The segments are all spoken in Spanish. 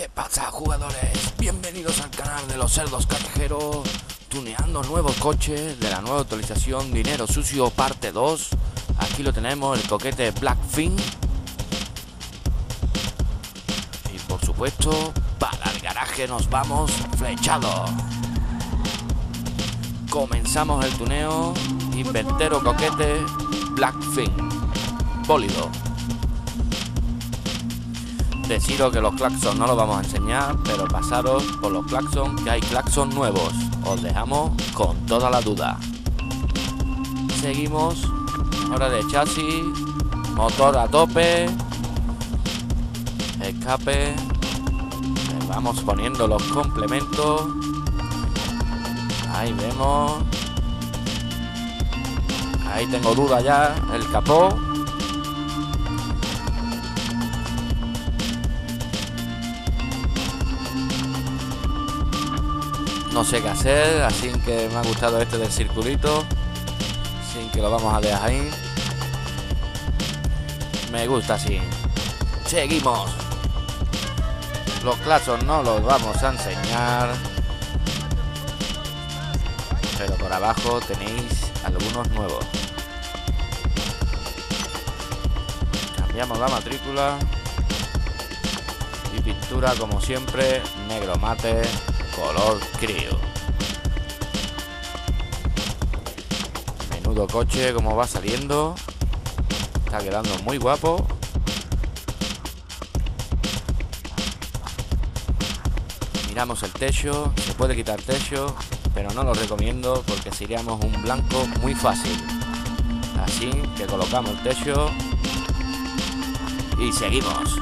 ¿Qué pasa, jugadores? Bienvenidos al canal de los cerdos callejeros, tuneando nuevos coches de la nueva actualización Dinero Sucio parte 2. Aquí lo tenemos, el coquete Blackfin. Y por supuesto, para el garaje nos vamos flechados. Comenzamos el tuneo. Inventero coquete Blackfin bólido. Deciros que los claxons no los vamos a enseñar, pero pasaros por los claxons, que hay claxons nuevos. Os dejamos con toda la duda. Seguimos. Hora de chasis, motor a tope, escape. Vamos poniendo los complementos. Ahí vemos. Ahí tengo duda ya, el capó. No sé qué hacer, así que me ha gustado este del circulito. Así que lo vamos a dejar ahí. Me gusta así. Seguimos. Los claxons no los vamos a enseñar, pero por abajo tenéis algunos nuevos. Cambiamos la matrícula. Y pintura como siempre, negro mate, color crío. Menudo coche como va saliendo. Está quedando muy guapo. Miramos el techo. Se puede quitar techo, pero no lo recomiendo porque seríamos un blanco muy fácil. Así que colocamos el techo y seguimos.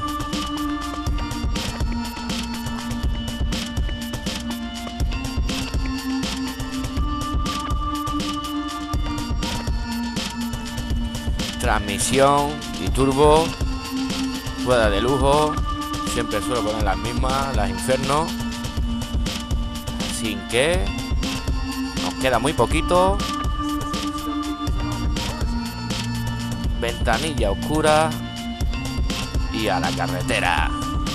Transmisión y turbo, rueda de lujo. Siempre suelo poner las mismas, las Inferno. Sin que nos queda muy poquito. Ventanilla oscura y a la carretera.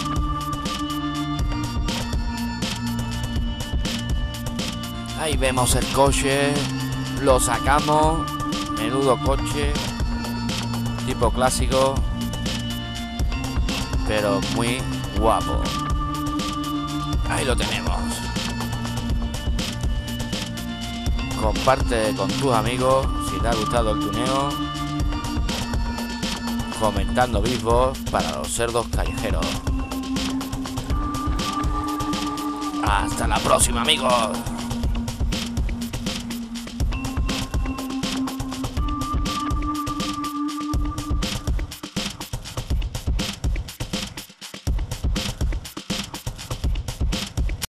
Ahí vemos el coche, lo sacamos. Menudo coche, tipo clásico, pero muy guapo. Ahí lo tenemos. Comparte con tus amigos si te ha gustado el tuneo, comentando vivos para los cerdos callejeros. Hasta la próxima, amigos.